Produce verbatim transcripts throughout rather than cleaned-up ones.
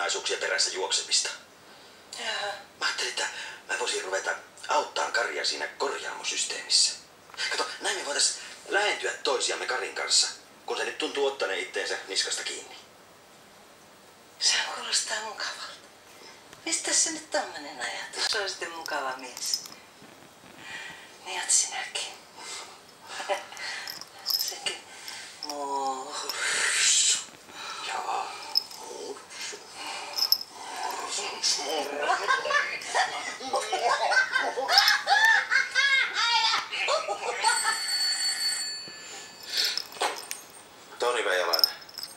ominaisuuksien perässä juoksemista. Jaha. Mä ajattelin, että mä voisin ruveta auttaa Karia siinä korjaamosysteemissä. Kato, näin me voitais lähentyä toisiamme Karin kanssa, kun se nyt tuntuu ottaneen itteensä niskasta kiinni. Sehän kuulostaa mukavalta. Mistä se nyt tommonen ajatus? Se on sitten mukava mies. Niin oot sinäkin. Sekin mursu. Joo, mursu. Toni Veijalainen.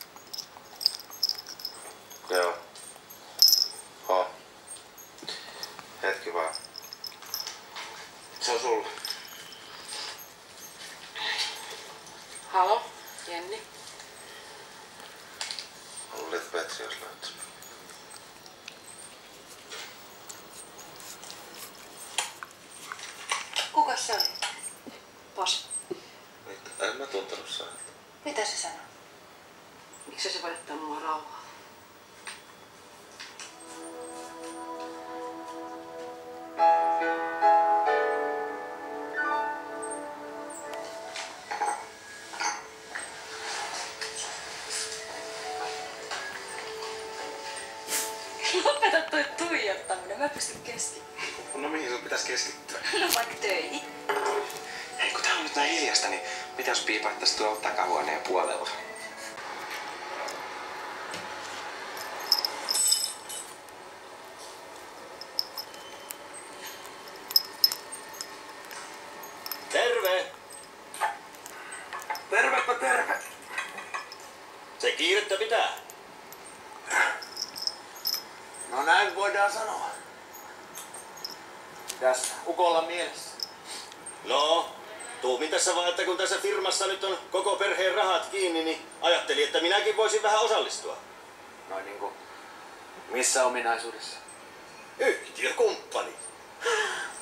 Joo. Ho. Hetki vaan. Se on sulla. Halo, Jenni. Mä luulin, että Petri olisi löytynyt. Kuka se oli? Pos. Mitä? En mä tuntenut sieltä. Mitä se sanoi? Miksi se voi jättää mua rauhaa? Lopeta toi tuijottaminen, mä pystyn keskittymään. No mihin sun pitäisi keskittyä? No vaikka töihin. Hei, kun tää on nyt näin hiljasta, niin mitä jos piipaattais tuolla takahuoneen puolella? Terve! Tervepä terve! Se kiirettä pitää. No näin voidaan sanoa. Mitäs ukolla mielessä? No, tuumin tässä vaan, että kun tässä firmassa nyt on koko perheen rahat kiinni, niin ajattelin, että minäkin voisin vähän osallistua. Noin niinku, missä ominaisuudessa? Yhtiökumppani.